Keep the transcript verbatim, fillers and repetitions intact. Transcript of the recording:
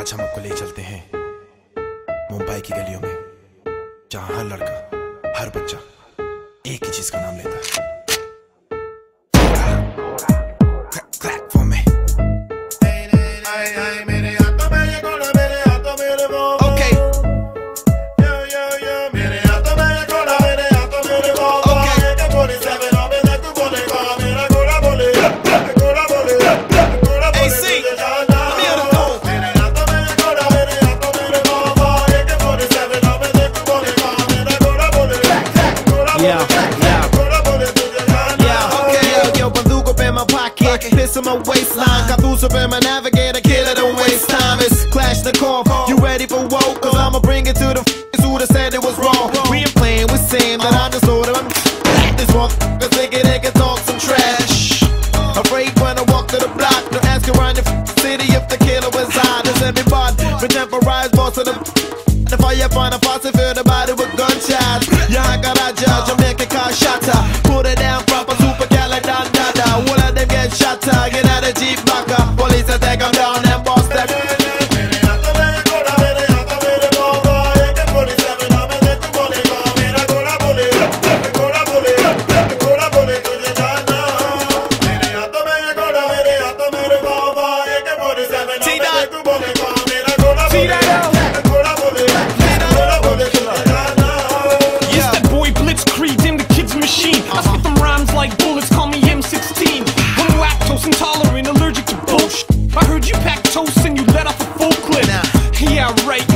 आज हम आपको ले चलते हैं मुंबई की गलियों में, जहां हर लड़का, हर बच्चा एक ही चीज का नाम लेता है। Piss on my waistline, got through up in my navigator, killer, don't waste time. It's clash the core, you ready for woke? Cause I'ma bring it to the f***ers who done said it was wrong. We ain't playing with Sam, that I just told them this motherfuckers thinking they can talk some trash. Afraid when I walk to the block, no ask around the city if the killer was on. Does everybody contemporized boss of the the fire find a faucet, fill the body with gunshots. Yeah, I got a judge, I'm making car shots. Put it down proper, super calendar. All of them get shot, get out of Jeep backer. Police attack them down and bust them. Like bullets, call me M sixteen. I'm lactose intolerant, allergic to bullshit. I heard you packed toast and you let off a full clip. Yeah, right.